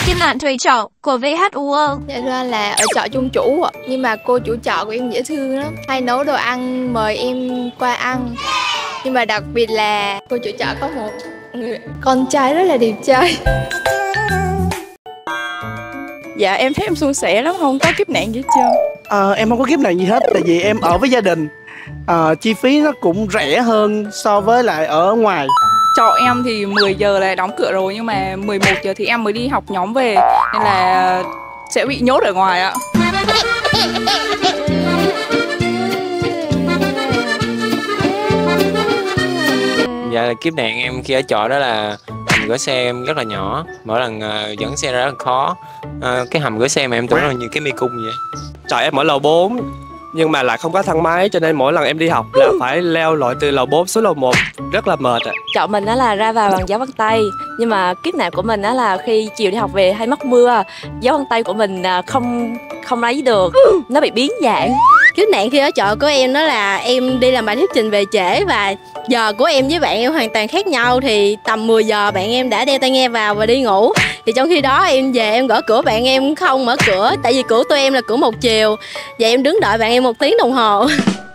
Kim nạn thuê trọ của VHU World. Dạ thưa anh là ở trọ chung chủ ạ. Nhưng mà cô chủ trọ của em dễ thương lắm, hay nấu đồ ăn mời em qua ăn. Nhưng mà đặc biệt là cô chủ trọ có một người con trai rất là đẹp trai. Dạ em thấy em suôn sẻ lắm, không có kiếp nạn gì hết trơn. Em không có kiếp nạn gì hết, tại vì em ở với gia đình. Chi phí nó cũng rẻ hơn so với lại ở ngoài. Trọ em thì 10 giờ là đóng cửa rồi, nhưng mà 11 giờ thì em mới đi học nhóm về, nên là sẽ bị nhốt ở ngoài ạ. Dạ là kiếp nạn em khi ở trọ đó là hầm gửi xe em rất là nhỏ, mỗi lần dẫn xe ra rất là khó. Cái hầm gửi xe mà em tưởng là như cái mê cung vậy. Trọ em ở lầu 4 nhưng mà lại không có thang máy, cho nên mỗi lần em đi học là phải leo lội từ lầu 4 xuống lầu 1, rất là mệt ạ. Trọ mình đó là ra vào bằng giáo vân tay, nhưng mà kiếp nạn của mình đó là khi chiều đi học về hay mắc mưa, giáo vân tay của mình không lấy được, nó bị biến dạng. Kiếp nạn khi ở trọ của em đó là em đi làm bài thuyết trình về trễ, và giờ của em với bạn em hoàn toàn khác nhau. Thì tầm 10 giờ bạn em đã đeo tai nghe vào và đi ngủ. Thì trong khi đó em về em gõ cửa, bạn em không mở cửa, tại vì cửa tụi em là cửa một chiều. Và em đứng đợi bạn em 1 tiếng đồng hồ.